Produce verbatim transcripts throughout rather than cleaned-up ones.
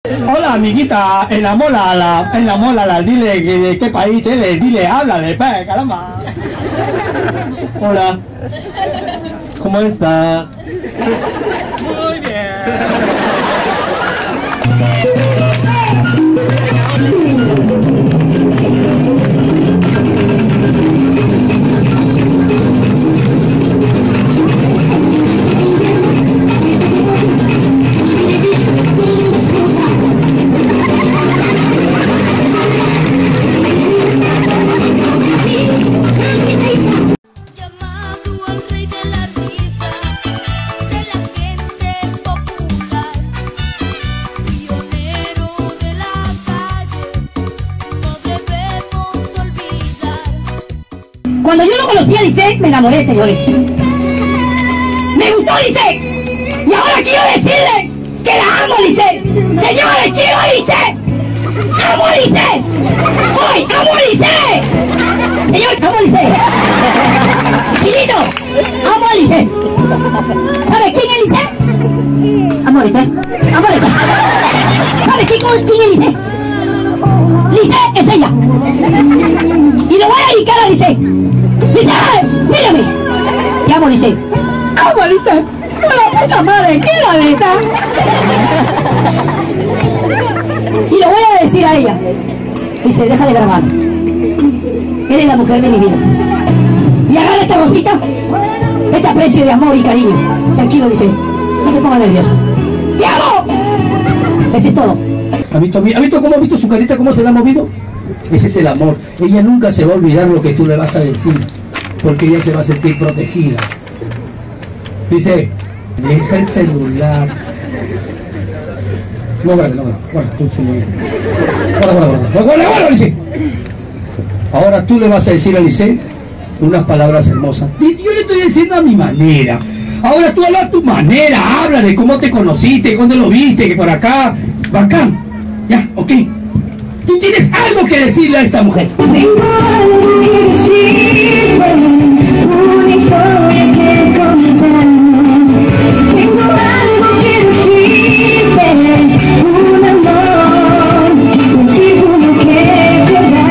Hola amiguita, enamórala, enamórala, dile que de qué país eres, dile, háblale, pe, caramba. Hola, ¿cómo estás? Muy bien. Cuando yo no conocía a Lisette, me enamoré, señores. Me gustó Lisette. Y ahora quiero decirle que la amo, Lisette. Señores, quiero a Lisette. ¡Amo a Lisette! ¡Hoy, amo a Lisette! Señor, amo a Lisette. Chinito, amo a Lisette. ¿Sabe quién es Lisette? Amo a Lisette. Amo a Lisette. ¿Sabe quién, quién es Lisette? Lisette es ella. Y lo voy a dedicar a Lisette. ¡Lisette! ¡Mírame! Te amo, Lisette. ¡Amo a Lisette! ¡La puta madre! ¿Qué es la neta? Y lo voy a decir a ella. Dice, deja de grabar. Eres la mujer de mi vida. Y agarra esta rosita, este aprecio de amor y cariño. Tranquilo, Lisette. No te pongas nervioso. ¡Te amo! Eso es todo. ¿Ha visto, ¿Ha visto cómo ha visto su carita, cómo se la ha movido? Ese es el amor. Ella nunca se va a olvidar lo que tú le vas a decir, porque ella se va a sentir protegida. Dice, deja el celular. No, guarda, no, guarda, guarda, tú, tú, guarda, guarda, guarda, guarda, guarda, Lisette. Ahora tú le vas a decir a Lisette unas palabras hermosas. Y yo le estoy diciendo a mi manera. Ahora tú habla a tu manera, habla de cómo te conociste, dónde lo viste, que por acá, bacán. Ya, ok. Tú tienes algo que decirle a esta mujer. Tengo algo que decirte, una historia que contar. Tengo algo que decirte, un amor, un símbolo que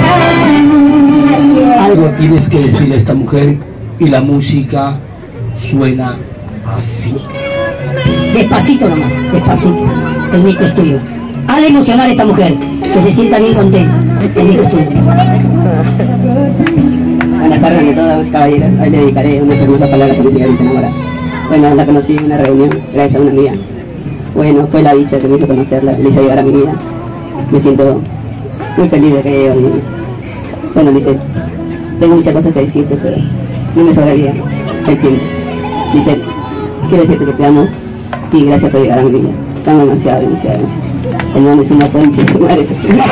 será. Algo tienes que decirle a esta mujer y la música suena así. Despacito nomás, despacito. El micro es tuyo. Al emocionar a esta mujer, que se sienta bien contenta. El micro es tuyo. Buenas tardes a todas las caballeras. Hoy le dedicaré unas hermosas palabras a mi señorita enamorada. Bueno, la conocí en una reunión gracias a una amiga. Bueno, fue la dicha que me hizo conocerla, le hizo llegar a mi vida. Me siento muy feliz de que haya llegado a mi vida. Bueno, Lisette, tengo muchas cosas que decirte, pero no me sobraría el tiempo. Lisette, quiero decirte que te amo y gracias por llegar a mi vida. Te amo demasiado, demasiado, demasiado. El mundo es una ponche, su madre.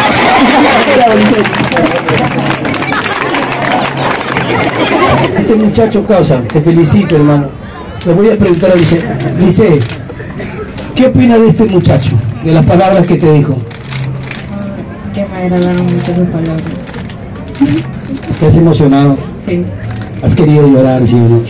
Este muchacho causa, te felicito, hermano. Le voy a preguntar a Lisette. Lisette, ¿qué opina de este muchacho? De las palabras que te dijo. Que me agradaron mucho sus palabras. ¿Te has emocionado? Sí. ¿Has querido llorar, sí o no?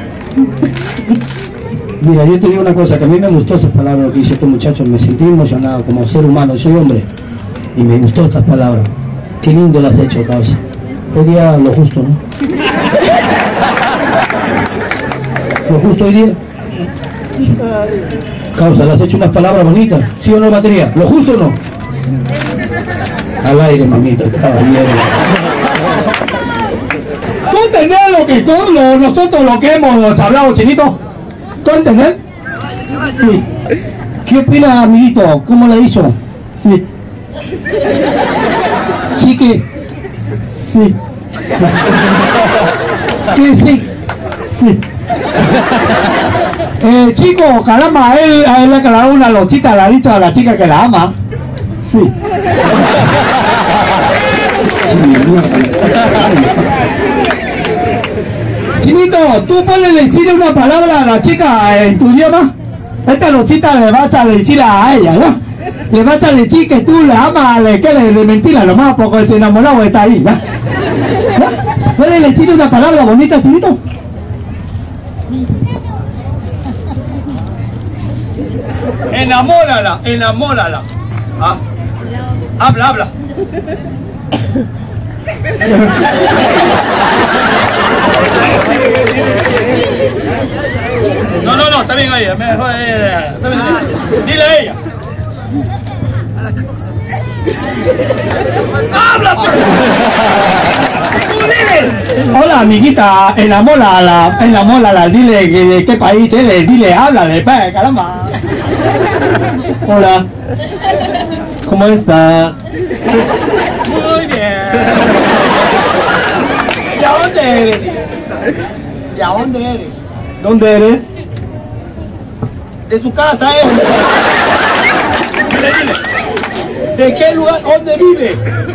Mira, yo te digo una cosa, que a mí me gustó esas palabras lo que hizo este muchacho, me sentí emocionado como ser humano, soy hombre, y me gustó estas palabras. Qué lindo las has hecho, causa. Hoy día lo justo, ¿no? Lo justo hoy día. Causa, le has hecho unas palabras bonitas, ¿sí o no, batería? ¿Lo justo o no? Al aire, mamita, caballero. ¿Tú entendés lo que todos lo, nosotros lo que hemos hablado, Chinito? ¿Tú entendés? Sí. ¿Qué opinas, amiguito? ¿Cómo la hizo? Sí. ¿Sí que? Sí. ¿Qué sí? Sí. Eh, chico, caramba, él, a él le ha clavado una lochita, le ha dicho a la chica que la ama. Sí. Chinito, ¿tú puedes decirle una palabra a la chica en tu idioma? Esta lochita le vas a decir a ella, ¿no? Le vas a decir que tú le amas, le que le de mentira nomás, porque el enamorado está ahí, ¿no? ¿No? ¿Puedes decirle una palabra bonita, Chinito? Enamórala, enamórala. Ah, habla, habla. No, no, no, está bien ella. Me, eh, está bien, dile a ella. ¡Habla! Hola, amiguita, en la mola, la, en la mola, la, dile que, de qué país eres, dile, háblale, pe, caramba. Hola. ¿Cómo estás? Muy bien. ¿Y a dónde eres? ¿Y a dónde eres? ¿Dónde eres? De su casa, ¿eh? Dile, dile. ¿De qué lugar? ¿Dónde vive?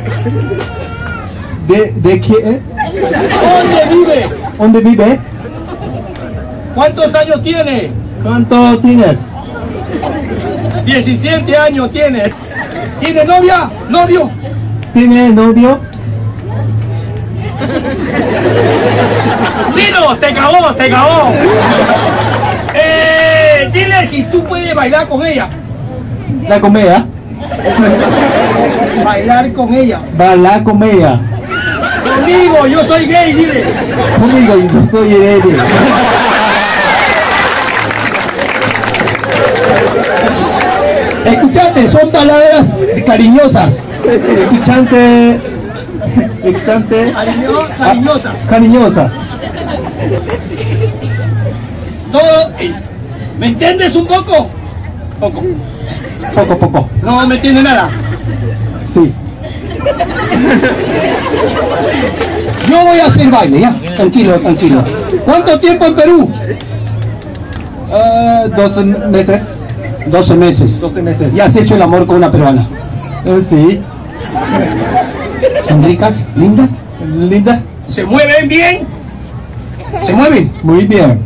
¿De, de qué? Eh? ¿Dónde vive? ¿Dónde vive? ¿Cuántos años tiene? ¿Cuántos tienes? diecisiete años tiene. ¿Tiene novia? ¿Novio? ¿Tiene novio? ¡Chino! ¡Te cagó! ¡Te cagó! Eh, dile si tú puedes bailar con ella. ¿La con ella? Bailar con ella. Bailar con ella. Conmigo, yo soy gay, dile. Conmigo, yo soy gay. Escuchate, son palabras cariñosas. Escuchante. Escuchante. Cariño, cariñosa. Ah, cariñosa. Todo. ¿Me entiendes un poco? Poco. Poco, poco. No me entiende nada. Sí. Yo voy a hacer baile, ya. Tranquilo, tranquilo. ¿Cuánto tiempo en Perú? Uh, doce meses. doce meses. doce meses. ¿Y has hecho el amor con una peruana? Uh, sí. ¿Son ricas? ¿Lindas? ¿Lindas? ¿Se mueven bien? ¿Se mueven? Muy bien.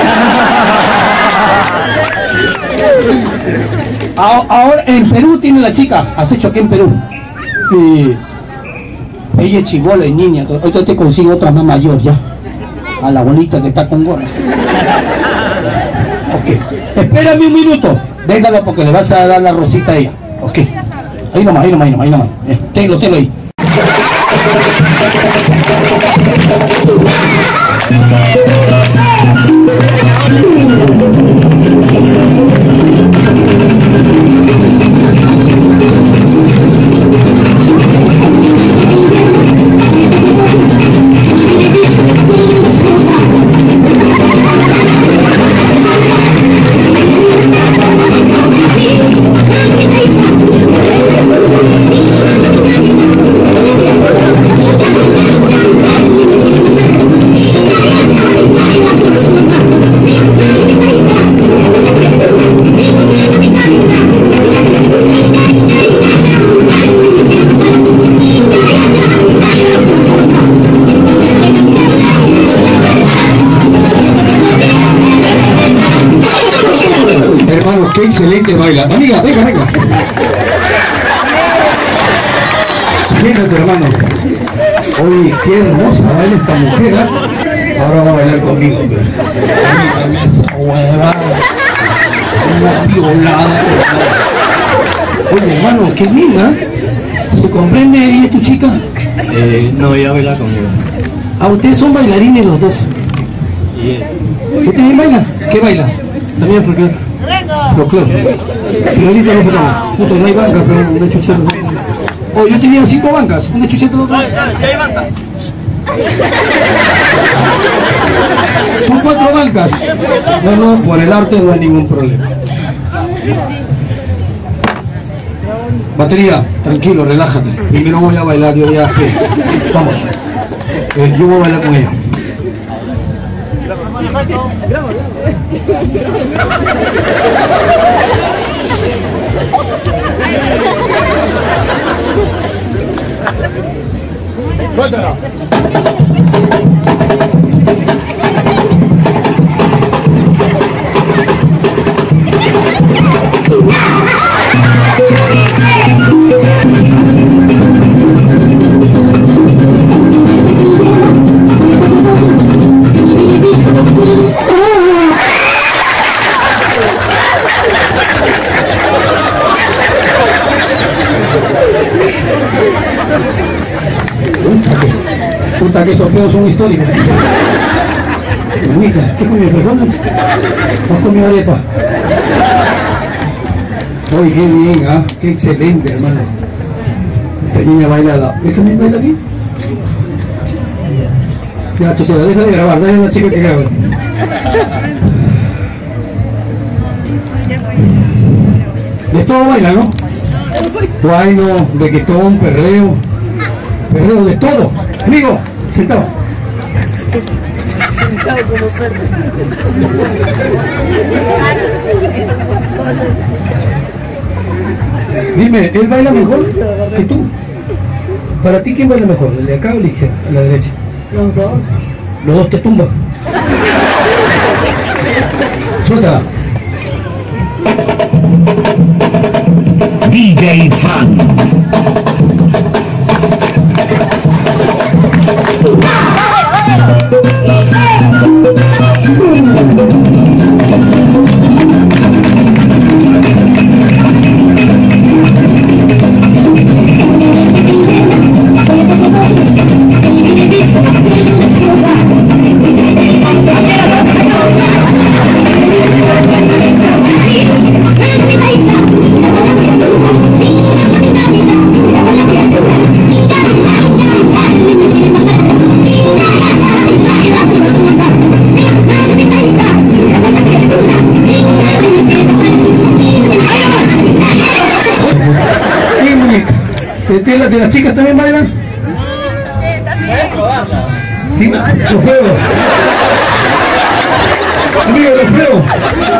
Ahora en Perú tiene la chica. ¿Has hecho aquí en Perú? Sí. Ella es chibola y niña. Ahorita te consigo otra más mayor ya. A la bonita que está con gorra. Ok. Espérame un minuto. Déjalo porque le vas a dar la rosita a ella. Ok. Ahí nomás, ahí nomás, ahí nomás, ahí nomás. Eh, tenlo, tenlo ahí. Hermano, qué excelente baila. Amiga, venga, venga. Siéntate, hermano. Oye, qué hermosa baila esta mujer, ¿eh? Ahora va a bailar conmigo, pero... Amiga, esa hueva. Una violada. Oye, hermano, qué linda. ¿Se comprende? ¿Ella es tu chica? Eh, no, ella baila conmigo. Ah, ustedes son bailarines los dos. Yeah. ¿Usted también baila? ¿Qué baila? También porque... No, claro. Pero ahorita no se toma. Puto, no hay banca, pero una chucheta. Oh, yo tenía cinco bancas. Una chucheta no. Si hay banca. Son cuatro bancas. No, no, por el arte no hay ningún problema. Batería, tranquilo, relájate. Primero voy a bailar, yo ya... Vamos. Eh, yo voy a bailar con ella. Suéltala. Puta, que esos pedos son históricos. Muñeca, ¿qué comió? ¿Frijoles? ¿No comió arepa? Uy, qué bien, ¿ah? Qué excelente, hermano. Esta niña baila la... ¿Es que me baila bien? Ya, Chochera, deja de grabar, dale a una chica que grabe. De todo baila, ¿no? Guayno, reggaetón, perreo, perreo de todo. Amigo, sentado. Sentado como perro. Dime, ¿él baila mejor que tú? ¿Para ti quién baila mejor? ¿El de acá o el de izquierda? ¿A la derecha? Los dos. Los dos te tumban. Suéltala. D J Fan. ¿De, la, ¿De las chicas también bailan? Sí, los juegos. Amigo, los juegos.